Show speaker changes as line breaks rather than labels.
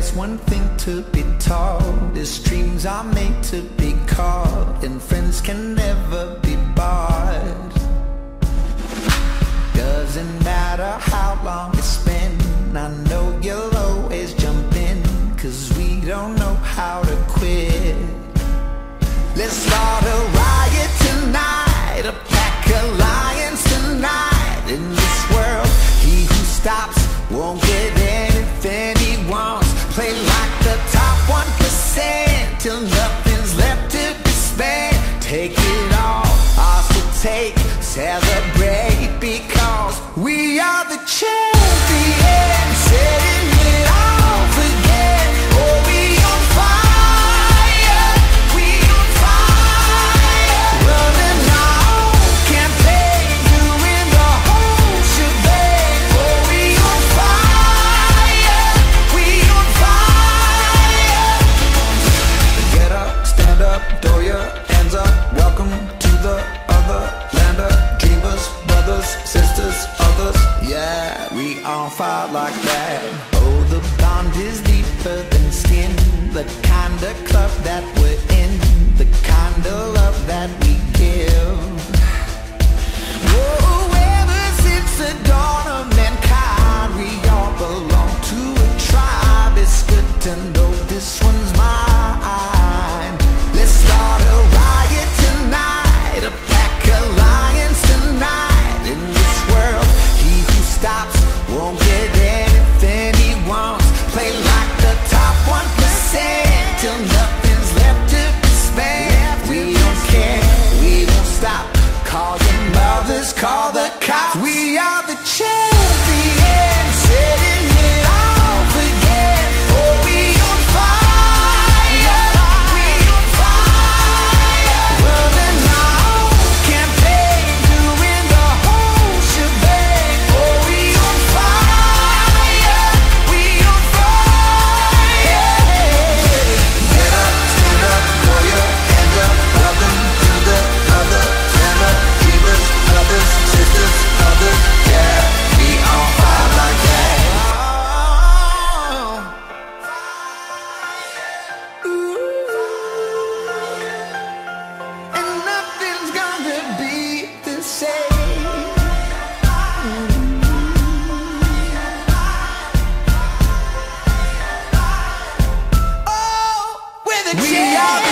there's one thing to be taught, is dreams are made to be caught, and friends can never be bought. Doesn't matter how long it's been, I know you'll always jump in, 'cause we don't know how to quit. Let's start a riot tonight, a pack of lions tonight. In this world, he who stops won't get anything he wants. Play like the top 1% till nothing's left to be spent. Take it all, ours to take, celebrate, because we are the champions, setting it off again. Oh, we on fire, we on fire, running our own campaign, doing the whole shebang. Oh, we on fire, we on fire. Get up, stand up, throw your hands up. Welcome to the other land of dreamers, brothers, sisters, others. Yeah, we on fire like that. Oh, the bond is deeper than skin, the kind of club that we're in, the kind of love that we give. Whoa, ever since the dawn of mankind, we all belong to a tribe. It's good to know this one's mine. Let's start a riot tonight, a pack of lions tonight. In this world, he who stops won't get anything he wants. Play like the top 1% till nothing's left to be spent. We don't care, we won't stop. Call your mothers, call the cops. We are the champions, setting it off again. Oh, we on fire, we on fire, running our own campaign, doing the whole shebang. Oh, we on fire, we on fire. Get up, stand up, throw your hands up. Welcome to the other land of dreamers, brothers, sisters, others. Yeah, we on fire like that. And nothing's gonna be the same. Oh, we're the champions.